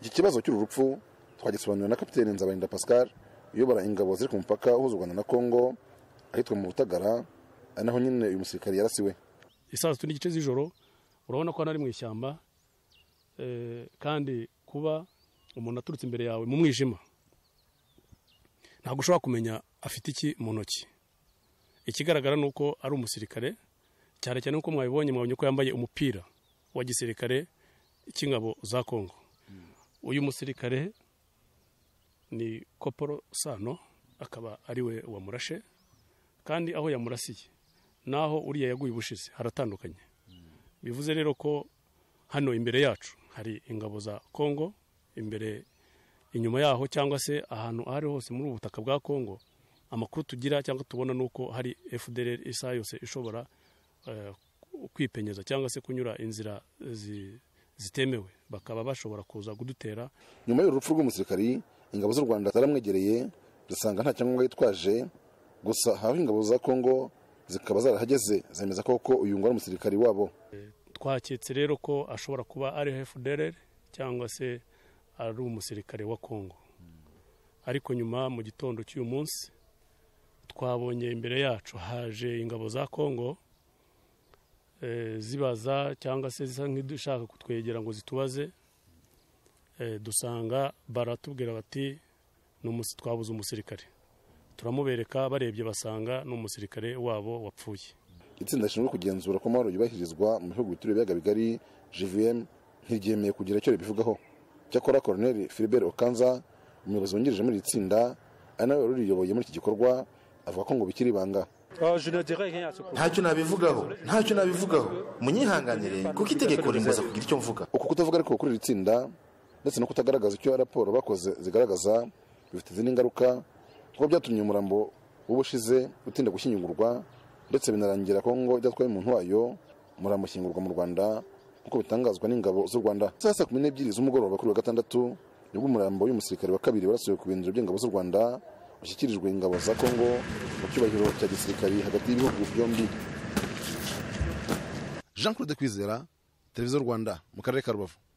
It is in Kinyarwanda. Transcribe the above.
Iki kibazo cy'urupfu twagisobanuriwe na Kapiteni Nzabarinda Pascal uyobora ingabo ziri ku mupaka uhuza u Rwanda na Kongo ahitwa mu Butagara, ari naho nyine uyu musirikare yarasiwe. Isaa 3 n'igice z'ijoro urabona ko ari mu ishyamba, kandi kuba umuntu aturutse imbere yawe mu mwijima ntabwo ushobora kumenya afite iki mu ntoki. Ikigaragara nuko ari umusirikare, cyane cyane uko mwabonye ko yambaye umupira wa gisirikare cy'ingabo za Kongo. Uyu musirikare ni Koporo Sano, akaba ariwe wamurashe, kandi aho yamurasiye naho uriya yaguye ubushize haratandukanye. Bivuze rero ko hano imbere yacu hari ingabo za Kongo, inyuma yaho cyangwa se ahantu ahari hose muri ubutaka bwa Kongo, amakuru tugira cyangwa tubona nuko hari FDLR isa yose ishobora kwipenyeza cyangwa se kunyura inzira zitemewe, bakaba bashobora kuza kudutera. Nyuma y'urupfu rw'umusirikari, ingabo z'u Rwanda zaramwegereye zisanga nta cyangombwa yitwaje, gusa haho ingabo za Kongo zikaba zarahageze zemeza ko uyu ngo ari umusirikari wabo. Twaketse rero ko ashobora kuba ari FDLR cyangwa se ari umusirikare wa Kongo. Ariko nyuma mu gitondo cy'uyu munsi twabonye imbere yacu haje ingabo za Kongo, zibaza cyangwa se zisa nk'udushaka kutwegera ngo zitubaze, dusanga baratubwira bati twabuze umusirikare. Turamubereka, barebye basanga n'umusirikare wabo wapfuye. Itsinda rishinzwe kugenzura ko amahoro yubahirizwa mu bihugu bituriye ibiyaga bigari JVM ntiryemeye kugira icyo ribivugaho. Cyakora Colonel Philbert Okanza, umuyobozi wungirije muri iri tsinda, ari nawe wari uriyoboye muri iki gikorwa, avuga ko ngo bikiri ibanga. Ntacyo nabivugaho munyihanganire kuko itegeko rimbuza kugira icyo mvuga. Uku kutavuga ariko kuri iri tsinda ndetse no kutagaragaza icyo raporo bakoze zigaragaza bifite izindi ngaruka, kuko byatumye umurambo w'ubushize utinda gushyingurwa, ndetse binarangira Kongo idatwaye umuntu wayo umurambo ushyingurwa mu Rwanda kuko bitangazwa n'ingabo z'u Rwanda. Saa 12 z'umugoroba kuri wa gatandatu nibwo umurambo w'umusirikare wa kabiri warasuwe ku birindiro by'ingabo z'u Rwanda ushyikirijwe ingabo za Kongo mu cyubahiro cya gisirikari hagati y'ibihugu byombi. Jean Claude Kwizera, Televiziyo Rwanda, mu karere ka Rubavu.